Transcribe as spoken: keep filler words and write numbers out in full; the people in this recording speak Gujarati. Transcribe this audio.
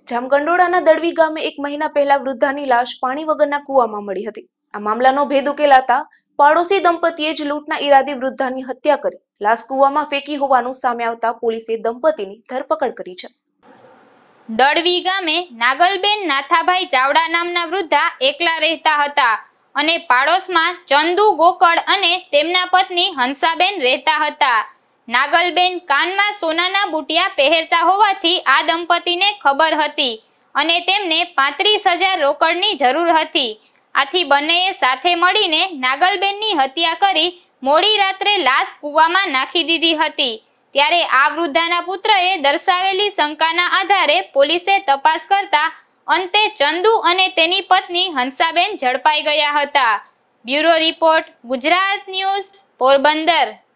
જામગંડોળાના દળવી ગામે એક મહિના પહેલા વૃદ્ધાની લાશ પાણી વગરના કૂવામાં મળી હતી। આ મામલાનો ભેદ ઉકેલાતા પાડોશી દંપતીએ જ લૂંટના ઈરાદે વૃદ્ધાની હત્યા કરી લાશ કૂવામાં ફેંકી હોવાનું સામે આવતા પોલીસે દંપતીની ધરપકડ કરી છે। દળવી ગામે નાગલબેન નાથાભાઈ ચાવડા નામના વૃદ્ધા એકલા રહેતા હતા અને પાડોશમાં ચંદુ ગોકળ અને તેમના પત્ની હંસાબેન રહેતા હતા। નાગલબેન કાનમાં સોનાના બુટિયા પહેરતા હોવાથી આ દંપતીને ખબર હતી અને તેમને પાંત્રીસ હજાર રોકડની જરૂર હતી। આથી બંનેએ સાથે મળીને નાગલબેનની હત્યા કરી મોડી રાત્રે લાશ કૂવામાં નાખી દીધી હતી। ત્યારે આ વૃદ્ધાના પુત્રએ દર્શાવેલી શંકાના આધારે પોલીસે તપાસ કરતા અંતે ચંદુ અને તેની પત્ની હંસાબેન ઝડપાઈ ગયા હતા। Bureau report, Gujarat news, Porbandar.